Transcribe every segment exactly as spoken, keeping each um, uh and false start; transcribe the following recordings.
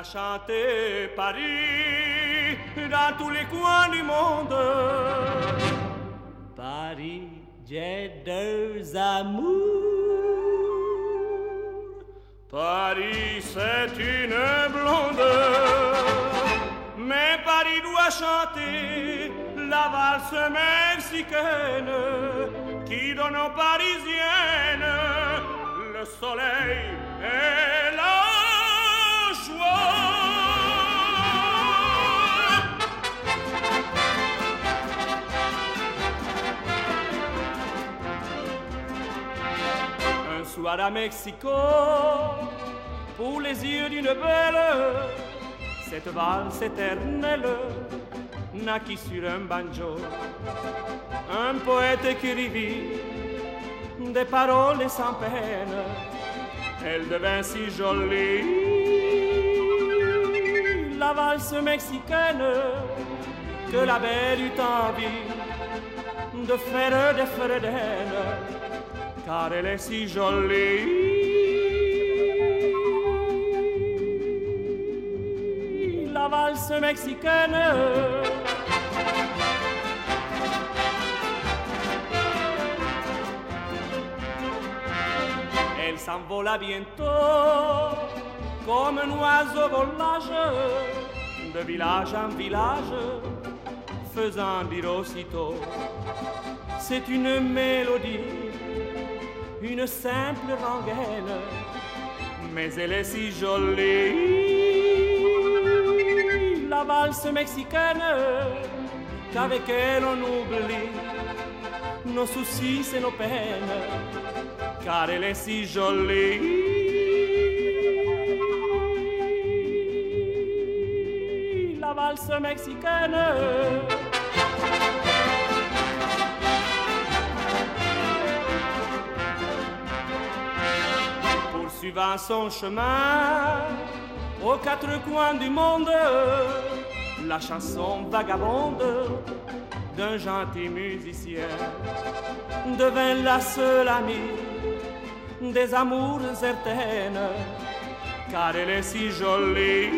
chanter Paris dans tous les coins du monde. Paris, j'ai deux amours. Paris, c'est une blonde. Mais Paris doit chanter la valse mexicaine qui donne aux Parisiennes le soleil et la joie. Un soir à Mexico, pour les yeux d'une belle, cette valse éternelle naquit sur un banjo. Un poète écrivit des paroles sans peine. Elle devint si jolie, la valse mexicaine, que la belle eut envie de faire des frères, car elle est si jolie. La valse mexicaine. Elle s'envola bientôt comme un oiseau volage de village en village, faisant dire aussitôt: c'est une mélodie, une simple rengaine, mais elle est si jolie, la valse mexicaine, qu'avec elle on oublie nos soucis et nos peines, car elle est si jolie. La valse mexicaine. Poursuivant son chemin aux quatre coins du monde, la chanson vagabonde d'un gentil musicien devint la seule amie des amours certaines, car elle est si jolie,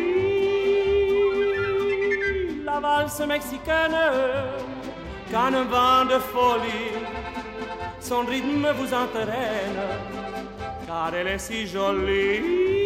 la valse mexicaine, qu'en un vent de folie son rythme vous entraîne, car elle est si jolie.